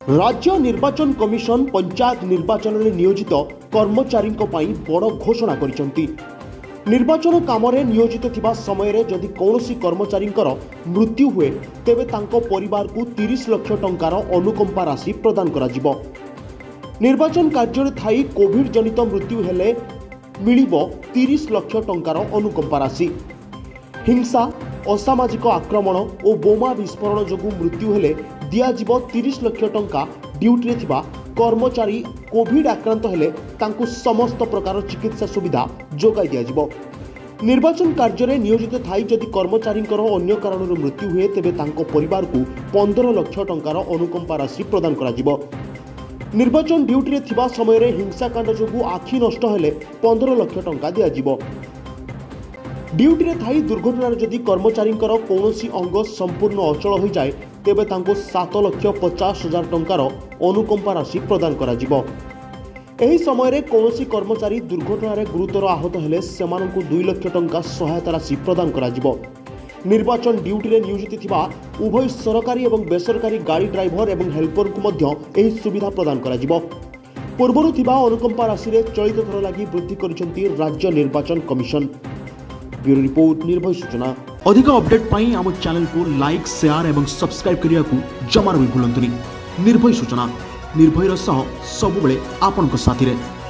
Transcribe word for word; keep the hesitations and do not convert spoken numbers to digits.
राज्य निर्वाचन कमिशन पंचायत निर्वाचन में नियोजित कर्मचारी बड़ घोषणा करिसेंती। निर्वाचन काम नियोजित थिबा समय रे जदि कौनसी कर्मचारी मृत्यु हुए तेबे तांको परिवार को तीस लाख टंकार अनुकंपा राशि प्रदान करा जिवो। निर्वाचन कार्य थाई कोविड जनित मृत्यु हेले मिलिबो तीस लाख टंकार अनुकंपा राशि। हिंसा असामाजिक आक्रमण और बोमा विस्फोरण जोगु मृत्यु हेले दियाजिबो तीस लाख टंका ड्यूटी रे थिबा कर्मचारी कोविड आक्रांत हेले तांकु समस्त प्रकार चिकित्सा सुविधा जोगाई दियाजिबो। निर्वाचन कार्य में नियोजित थाई जदि कर्मचारी अन्य कारण मृत्यु हुए तेबे तांको परिवार को पंद्रह लाख टंकार अनुकंपा राशि प्रदान करा जिवो। निर्वाचन ड्यूटी रे थिबा समय रे हिंसाकांड जोगु आखि नष्ट हेले पंद्रह लाख टंका दियाजिवो। ड्यूटी रे थाई दुर्घटना जदि कर्मचारी कौनसी अंग संपूर्ण अचल हो जाए तेबे तांको सात लाख पचास हजार टंकार अनुकंपा राशि प्रदान करा जिवो। एही समय रे कौनसी कर्मचारी दुर्घटना रे गुरुतर आहत हेले सेमानंकु दो लाख टंका सहायता राशि प्रदान करा जिवो। निर्वाचन ड्यूटी रे नियोजित थिबा उभय सरकारी एवं बेसरकारी गाड़ी ड्राइवर एवं हेल्पर को मध्य एही सुविधा प्रदान करा जिवो। पूर्वरु थिबा अनुकंपा राशि रे चलित थर लागि वृद्धि करिसेंती राज्य निर्वाचन कमिशन। ब्यूरो रिपोर्ट निर्भय सूचना। अधिक अपडेट पाई आम चैनल को लाइक शेयर एवं सब्सक्राइब करिया को जमार भी भूलंतुनी। निर्भय सूचना निर्भयर सह सबुबले आपनक साथी रे।